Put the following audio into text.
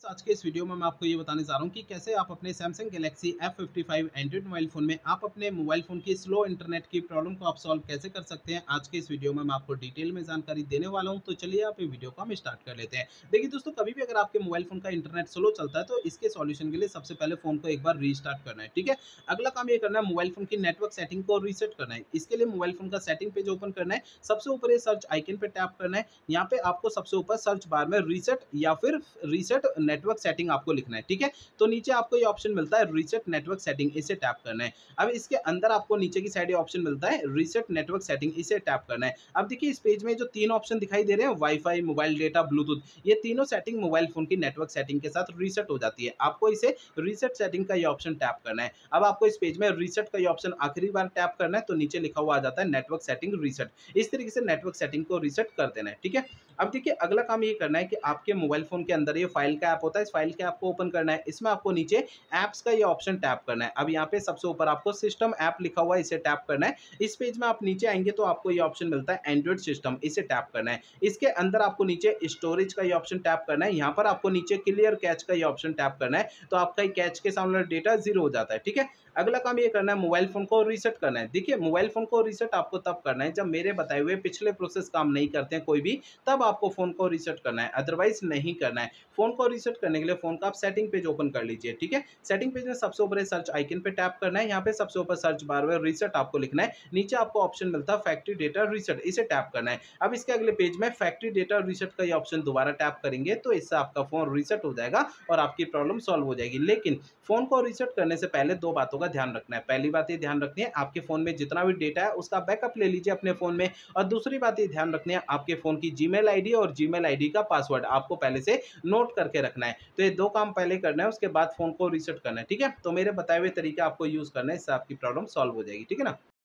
आज के इस वीडियो में मैं आपको ये बताने जा रहा हूँ कि कैसे आप अपने Samsung Galaxy F55 android mobile phone में आप अपने मोबाइल फ़ोन की स्लो इंटरनेट की प्रॉब्लम को आप सॉल्व कैसे कर सकते हैं। आज के इस वीडियो में मैं आपको डिटेल में जानकारी देने वाला हूँ, तो चलिए आप ये वीडियो को हम स्टार्ट कर लेते हैं। देखिए दोस्तों, कभी भी अगर आपके मोबाइल फ़ोन का इंटरनेट स्लो चलता है तो इसके सॉल्यूशन के लिए सबसे पहले फ़ोन को एक बार रीस्टार्ट करना है, ठीक है। अगला काम ये करना है, मोबाइल फ़ोन की नेटवर्क सेटिंग को रीसेट करना है। इसके लिए मोबाइल फ़ोन का सेटिंग पेज ओपन करना है, सबसे ऊपर ये सर्च आइकन पे टैप करना है। यहाँ पे आपको सबसे ऊपर सर्च बार में रीसेट या फिर रीसेट नेटवर्क सेटिंग आपको लिखना है, ठीक है। तो नीचे आपको ये ऑप्शन मिलता है रीसेट नेटवर्क सेटिंग, इसे टैप करना है। अब इसके अंदर आपको नीचे की साइड ये ऑप्शन मिलता है रीसेट नेटवर्क सेटिंग, इसे टैप करना है। अब देखिए इस पेज में जो तीन ऑप्शन दिखाई दे रहे हैं, वाईफाई, मोबाइल डेटा, ब्लूटूथ, ये तीनों सेटिंग मोबाइल फोन की नेटवर्क सेटिंग के साथ रीसेट हो जाती है। आपको इसे रीसेट सेटिंग का ये ऑप्शन टैप करना है। अब आपको इस पेज में रीसेट का ये ऑप्शन आखिरी बार टैप करना है, तो नीचे लिखा हुआ आ जाता है नेटवर्क सेटिंग रीसेट। इस तरीके से नेटवर्क सेटिंग को रीसेट कर देना है, ठीक है। अब देखिए अगला काम ये करना है कि आपके मोबाइल फोन के अंदर ये फाइल का ऐप होता है, इस फाइल के ऐप को ओपन करना है। इसमें आपको नीचे ऐप्स का ये ऑप्शन टैप करना है। अब यहाँ पे सबसे ऊपर आपको सिस्टम ऐप लिखा हुआ है, इसे टैप करना है। इस पेज में आप नीचे आएंगे तो आपको ये ऑप्शन मिलता है एंड्रॉइड सिस्टम, इसे टैप करना है। इसके अंदर आपको नीचे स्टोरेज का ये ऑप्शन टैप करना है। यहाँ पर आपको नीचे क्लियर कैच का ये ऑप्शन टैप करना है, तो आपका कैच के सामने डेटा जीरो हो जाता है, ठीक है। अगला काम ये करना है, मोबाइल फोन को रीसेट करना है। देखिए मोबाइल फोन को रीसेट आपको तब करना है जब मेरे बताए हुए पिछले प्रोसेस काम नहीं करते हैं कोई भी, तब आपको फोन को रीसेट करना है, अदरवाइज नहीं करना है। फोन को रीसेट करने के लिए फोन का आप सेटिंग पेज ओपन कर लीजिए, ठीक है। सेटिंग पेज में सबसे ऊपर सर्च आइकन पे टैप करना है। यहाँ पे सबसे ऊपर सर्च बार में रीसेट आपको लिखना है। नीचे आपको ऑप्शन मिलता है फैक्ट्री डेटा रीसेट, इसे टैप करना है। अब इसके अगले पेज में फैक्ट्री डेटा रीसेट का ये ऑप्शन दोबारा टैप करेंगे तो इससे आपका फोन रीसेट हो जाएगा और आपकी प्रॉब्लम सॉल्व हो जाएगी। लेकिन फोन को रीसेट करने से पहले दो बातों का ध्यान रखना है। पहली बात ये ध्यान रखनी है, आपके फोन में जितना भी डेटा है उसका बैकअप ले लीजिए अपने फोन में। और दूसरी बात ये ध्यान रखनी है, आपके फोन की जीमेल आईडी और जीमेल आईडी का पासवर्ड आपको पहले से नोट करके रखना है। तो ये दो काम पहले करना है, उसके बाद फोन को रीसेट करना है, ठीक है। तो मेरे बताए हुए तरीके आपको यूज करना है, इससे आपकी प्रॉब्लम सॉल्व हो जाएगी, ठीक है ना।